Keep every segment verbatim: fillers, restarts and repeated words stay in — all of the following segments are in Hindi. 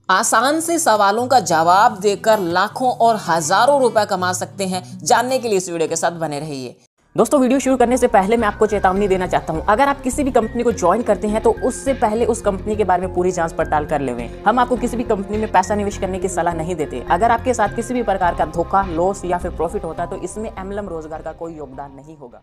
आसान से सवालों का जवाब देकर लाखों और हजारों रुपए कमा सकते हैं। जानने के लिए इस वीडियो के साथ बने रहिए। दोस्तों, वीडियो शुरू करने से पहले मैं आपको चेतावनी देना चाहता हूं। अगर आप किसी भी कंपनी को ज्वाइन करते हैं तो उससे पहले उस कंपनी के बारे में पूरी जांच पड़ताल कर लें। हम आपको किसी भी कंपनी में पैसा निवेश करने की सलाह नहीं देते। अगर आपके साथ किसी भी प्रकार का धोखा, लॉस या फिर प्रॉफिट होता है तो इसमें एमलम रोजगार का कोई योगदान नहीं होगा।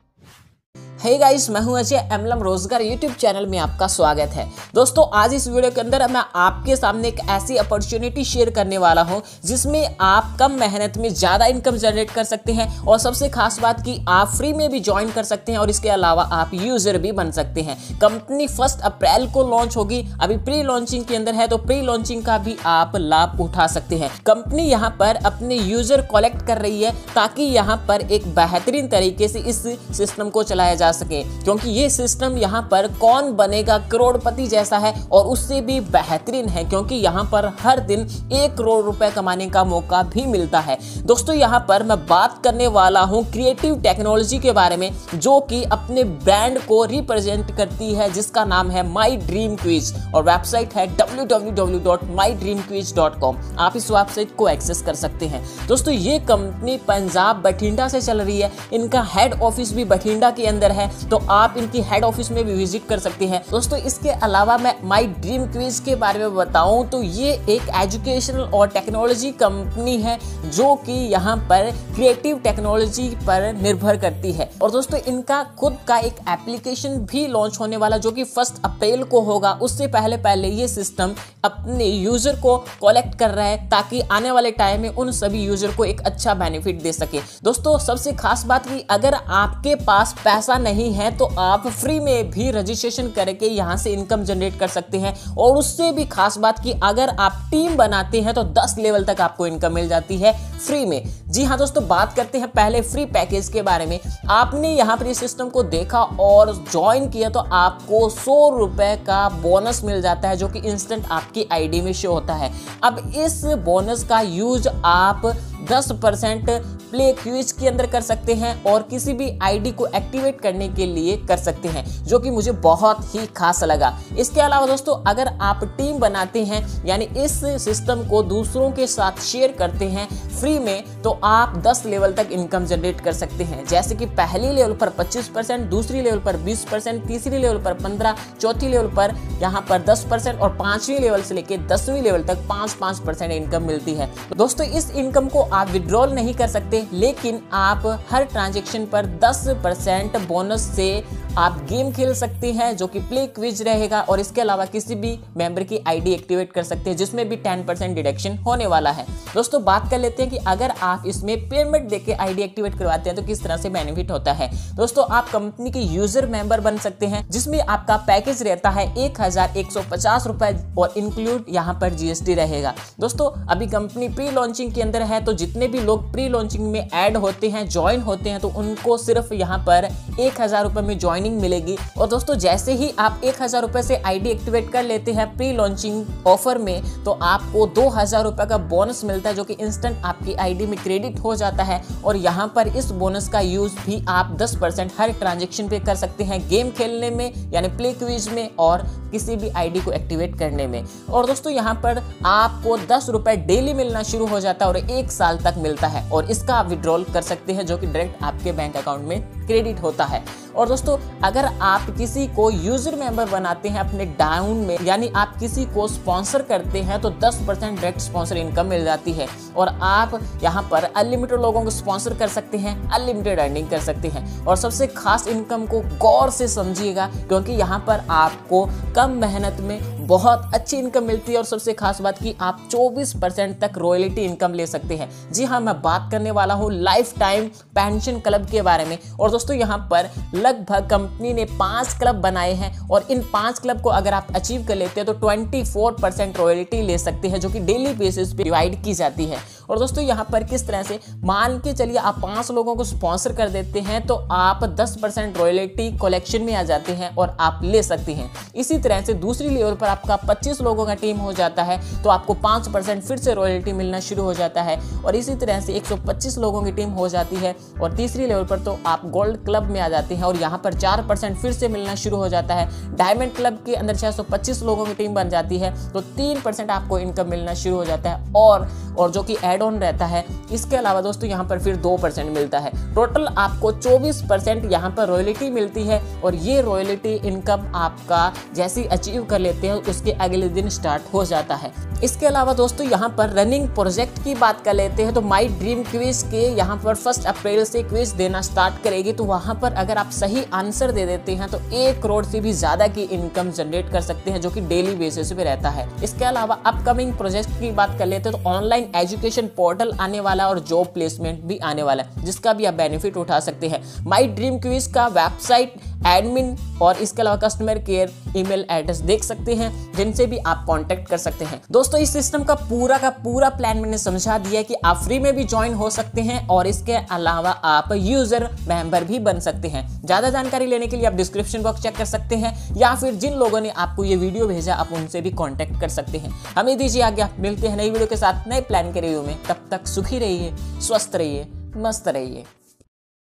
हे गाइस, मैं हूं अजय। एमलम रोजगार यूट्यूब चैनल में आपका स्वागत है। दोस्तों, आज इस वीडियो के अंदर मैं आपके सामने एक ऐसी अपॉर्चुनिटी शेयर करने वाला हूं जिसमें आप कम मेहनत में ज्यादा इनकम जनरेट कर सकते हैं और सबसे खास बात कि आप फ्री में भी ज्वाइन कर सकते हैं और इसके अलावा आप यूजर भी बन सकते हैं। कंपनी फर्स्ट अप्रैल को लॉन्च होगी। अभी प्री लॉन्चिंग के अंदर है तो प्री लॉन्चिंग का भी आप लाभ उठा सकते हैं। कंपनी यहाँ पर अपने यूजर कलेक्ट कर रही है ताकि यहाँ पर एक बेहतरीन तरीके से इस सिस्टम को चलाया जा सके, क्योंकि ये सिस्टम यहाँ पर कौन बनेगा करोड़पति जैसा है और उससे भी बेहतरीन है, क्योंकि यहाँ पर हर दिन एक करोड़ रुपए कमाने का मौका भी मिलता है। दोस्तों, यहाँ पर मैं बात करने वाला हूँ क्रिएटिव टेक्नोलॉजी के बारे में, जो कि अपने ब्रांड को रिप्रेजेंट करती है, जिसका नाम है माई ड्रीम क्विज और वेबसाइट है W W W dot my dream quiz dot com. आप इस वेबसाइट को एक्सेस कर सकते हैं। दोस्तों, ये कंपनी पंजाब बठिंडा से चल रही है। इनका हेड ऑफिस भी बठिंडा के अंदर है, तो आप इनकी हेड ऑफिस में भी विजिट कर सकते हैं। दोस्तों, इसके अलावा मैं माई ड्रीम क्विज के बारे में बताऊं तो ये एक एजुकेशनल और टेक्नोलॉजी कंपनी है जो कि यहाँ पर क्रिएटिव टेक्नोलॉजी पर निर्भर करती है। और दोस्तों, इनका खुद का एक एप्लीकेशन भी लॉन्च होने वाला जो कि फर्स्ट अप्रैल को होगा। उससे पहले पहले ये सिस्टम अपने यूजर को कलेक्ट कर रहा है ताकि आने वाले टाइम में उन सभी यूजर को एक अच्छा बेनिफिट दे सके। दोस्तों, सबसे खास बात कि अगर आपके पास पैसा नहीं है तो आप फ्री में भी रजिस्ट्रेशन करके यहां से इनकम जनरेट कर सकते हैं। और उससे भी खास बात कि अगर आप टीम बनाते हैं तो दस लेवल तक आपको इनकम मिल जाती है फ्री में। जी हाँ दोस्तों, बात करते हैं पहले फ्री पैकेज के बारे में। आपने यहाँ पर इस सिस्टम को देखा और ज्वाइन किया तो आपको सौ रुपए का बोनस मिल जाता है, जो कि इंस्टेंट आपकी आईडी में शो होता है। अब इस बोनस का यूज आप दस परसेंट प्ले क्विज के अंदर कर सकते हैं और किसी भी आईडी को एक्टिवेट करने के लिए कर सकते हैं, जो कि मुझे बहुत ही खास लगा। इसके अलावा दोस्तों, अगर आप टीम बनाते हैं यानी इस सिस्टम को दूसरों के साथ शेयर करते हैं फ्री में, तो आप दस लेवल तक इनकम जनरेट कर सकते हैं। जैसे कि पहली लेवल पर पच्चीस परसेंट, दूसरी लेवल पर बीस परसेंट, तीसरी लेवल पर पंद्रह, चौथी लेवल पर यहाँ पर दस परसेंट और पांचवी लेवल से लेकर दसवीं लेवल तक पाँच पाँच परसेंट इनकम मिलती है। दोस्तों, इस इनकम को आप विड्रॉल नहीं कर सकते, लेकिन आप हर ट्रांजैक्शन पर दस परसेंट बोनस से आप गेम खेल सकते हैं जो कि प्ले क्विज रहेगा। और इसके अलावा किसी भी मेंबर की आईडी एक्टिवेट कर सकते हैं जिसमें भी टेन परसेंट डिडक्शन होने वाला है। दोस्तों, बात कर लेते हैं कि अगर आप इसमें पेमेंट देके आईडी एक्टिवेट करवाते हैं तो किस तरह से बेनिफिट होता है। दोस्तों, आप कंपनी के यूजर मेंबर बन सकते हैं जिसमें आपका पैकेज रहता है एक हजार एक सौ पचास रुपए और इंक्लूड यहाँ पर जीएसटी रहेगा। दोस्तों, अभी कंपनी प्री लॉन्चिंग के अंदर है, तो जितने भी लोग प्री लॉन्चिंग में ऐड होते हैं, ज्वाइन होते हैं, तो उनको सिर्फ यहाँ पर एक हजार रुपए में ज्वाइनिंग मिलेगी। और दोस्तों, जैसे ही आप एक हजार रुपए से आईडी एक्टिवेट कर लेते हैं प्री लॉन्चिंग ऑफर में, तो आपको दो हजार रुपए का बोनस मिलता है जो कि इंस्टेंट आपकी आईडी में क्रेडिट हो जाता है। और यहाँ पर इस बोनस का यूज भी आप दस परसेंट हर ट्रांजेक्शन पे कर सकते हैं, गेम खेलने में यानी प्ले क्विज में और किसी भी आईडी को एक्टिवेट करने में। और दोस्तों, यहाँ पर आपको दस रुपए डेली मिलना शुरू हो जाता है और एक साल तक मिलता है और इसका आप विड्रॉल कर सकते हैं जो कि डायरेक्ट आपके बैंक अकाउंट में क्रेडिट होता है। और दोस्तों, अगर आप किसी को यूजर मेंबर बनाते हैं अपने डाउन में, यानी आप किसी को स्पॉन्सर करते हैं, तो दस परसेंट डायरेक्ट स्पॉन्सर इनकम मिल जाती है और आप यहाँ पर अनलिमिटेड लोगों को स्पॉन्सर कर सकते हैं, अनलिमिटेड अर्निंग कर सकते हैं। और सबसे खास इनकम को गौर से समझिएगा, क्योंकि यहाँ पर आपको कम मेहनत में बहुत अच्छी इनकम मिलती है। और सबसे खास बात कि आप चौबीस परसेंट तक रॉयल्टी इनकम ले सकते हैं। जी हाँ, मैं बात करने वाला हूँ लाइफ टाइम पेंशन क्लब के बारे में। और दोस्तों, यहाँ पर लगभग कंपनी ने पांच क्लब बनाए हैं और इन पांच क्लब को अगर आप अचीव कर लेते हैं तो चौबीस परसेंट रॉयल्टी ले सकते हैं, जो कि डेली बेसिस पे डिवाइड की जाती है। और दोस्तों यहाँ पर किस तरह से, मान के चलिए आप पांच लोगों को स्पॉन्सर कर देते हैं तो आप दस परसेंट रॉयल्टी कलेक्शन में आ जाते हैं और आप ले सकते हैं। इसी तरह से दूसरी लेवल पर आपका पच्चीस लोगों का टीम हो जाता है तो आपको पाँच परसेंट फिर से रॉयल्टी मिलना शुरू हो जाता है। और इसी तरह से एक सौ पच्चीस लोगों की टीम हो जाती है और तीसरी लेवल पर तो आप गोल्ड क्लब में आ जाते हैं और यहाँ पर चार परसेंट फिर से मिलना शुरू हो जाता है। डायमंड क्लब के अंदर छह सौ पच्चीस लोगों की टीम बन जाती है तो तीन परसेंट आपको इनकम मिलना शुरू हो जाता है और और जो कि एड ऑन रहता है। इसके अलावा दोस्तों यहाँ पर फिर दो परसेंट मिलता है। टोटल आपको चौबीस परसेंट यहाँ पर रॉयल्टी मिलती है और ये रॉयल्टी इनकम आपका जैसे अचीव कर लेते हैं उसके अगले दिन स्टार्ट हो जाता है। इसके अलावा दोस्तों यहाँ पर रनिंग प्रोजेक्ट की बात कर लेते हैं तो माई ड्रीम क्विज के यहाँ पर फर्स्ट अप्रैल से क्विज देना स्टार्ट करेगी। तो वहाँ पर अगर आप सही आंसर दे देते हैं तो एक करोड़ से भी ज्यादा की इनकम जनरेट कर सकते हैं जो कि डेली बेसिस पे रहता है। इसके अलावा अपकमिंग प्रोजेक्ट की बात कर लेते हैं तो ऑनलाइन एजुकेशन पोर्टल आने वाला और जॉब प्लेसमेंट भी आने वाला है जिसका भी आप बेनिफिट उठा सकते हैं। माई ड्रीम क्विज का वेबसाइट, एडमिन और इसके अलावा कस्टमर केयर ईमेल एड्रेस देख सकते हैं जिनसे भी आप कांटेक्ट कर सकते हैं। दोस्तों इस सिस्टम का पूरा का पूरा प्लान मैंने समझा दिया कि आप फ्री में भी ज्वाइन हो सकते हैं और इसके अलावा आप यूजर मेंबर भी बन सकते हैं। ज्यादा जानकारी लेने के लिए आप डिस्क्रिप्शन बॉक्स चेक कर सकते हैं या फिर जिन लोगों ने आपको ये वीडियो भेजा आप उनसे भी कांटेक्ट कर सकते हैं। हमें दीजिए आज्ञा, मिलते हैं नई वीडियो के साथ नए प्लान के रिव्यू में। तब तक सुखी रहिए, स्वस्थ रहिए, मस्त रहिए।